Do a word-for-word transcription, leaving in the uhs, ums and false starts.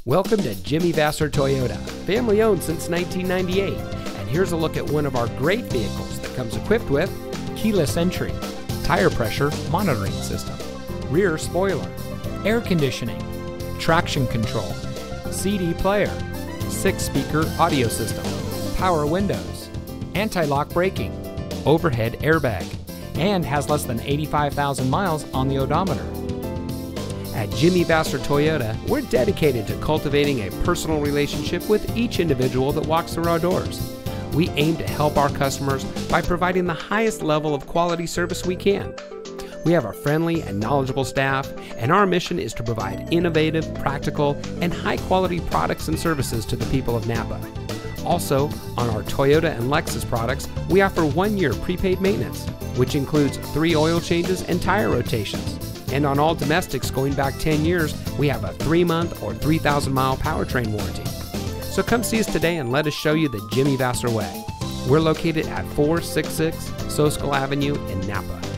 Welcome to Jimmy Vasser Toyota, family owned since nineteen ninety-eight. And here's a look at one of our great vehicles that comes equipped with keyless entry, tire pressure monitoring system, rear spoiler, air conditioning, traction control, C D player, six speaker audio system, power windows, anti-lock braking, overhead airbag, and has less than eighty-five thousand miles on the odometer. At Jimmy Vasser Toyota, we're dedicated to cultivating a personal relationship with each individual that walks through our doors. We aim to help our customers by providing the highest level of quality service we can. We have a friendly and knowledgeable staff, and our mission is to provide innovative, practical, and high-quality products and services to the people of Napa. Also, on our Toyota and Lexus products, we offer one-year prepaid maintenance, which includes three oil changes and tire rotations. And on all domestics going back ten years, we have a three-month or three thousand mile powertrain warranty. So come see us today and let us show you the Jimmy Vasser way. We're located at four sixty-six Soskull Avenue in Napa.